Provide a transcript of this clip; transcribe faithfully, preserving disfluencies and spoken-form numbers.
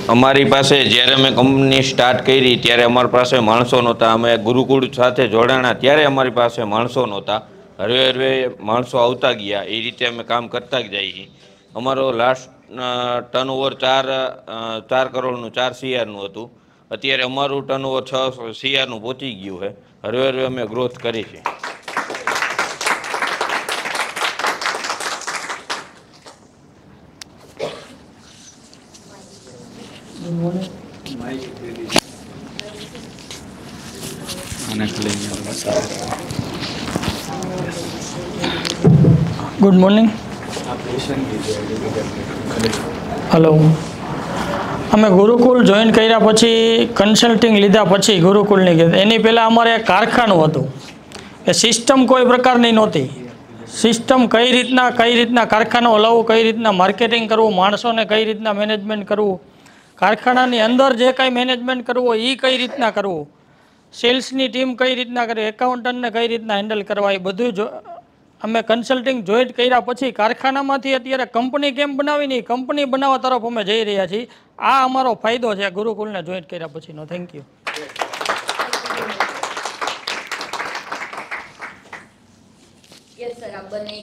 અમારી પાસે જ્યારે અમે કંપની સ્ટાર્ટ કરી ત્યારે અમારી પાસે માણસો નહોતા. અમે ગુરુકુળ સાથે જોડાણા ત્યારે અમારી પાસે માણસો નહોતા. હરવે હરવે માણસો આવતા ગયા, એ રીતે અમે કામ કરતા જ જઈએ છીએ. અમારો લાસ્ટ ટર્નઓવર ચાર ચાર કરોડનું ચાર સીઆરનું હતું. અત્યારે અમારું ટર્નઓવર છ સીઆરનું પહોંચી ગયું છે. હરવે હરવે અમે ગ્રોથ કરી છે. Good morning. હલો. અમે ગુરુકુળ જોઈન કર્યા પછી કન્સલ્ટિંગ લીધા પછી ગુરુકુળની કીધું એની પહેલાં અમારે કારખાનું હતું. એ સિસ્ટમ કોઈ પ્રકારની નહોતી. સિસ્ટમ કઈ રીતના કઈ રીતના કારખાનું હલાવવું, કઈ રીતના માર્કેટિંગ કરવું, માણસોને કઈ રીતના મેનેજમેન્ટ કરવું, કારખાનાની અંદર જે કંઈ મેનેજમેન્ટ કરવું હોય એ કઈ રીતના કરવું, સેલ્સની ટીમ કઈ રીતના કરવી, એકાઉન્ટન્ટને કઈ રીતના હેન્ડલ કરવા, એ બધું જો અમે કન્સલ્ટિંગ જોઈન્ટ કર્યા પછી કારખાનામાંથી અત્યારે કંપની કેમ બનાવી નહીં, કંપની બનાવવા તરફ અમે જઈ રહ્યા છીએ. આ અમારો ફાયદો છે ગુરુકુળને જોઈન્ટ કર્યા પછીનો. Thank you. યસ સર, આપ બને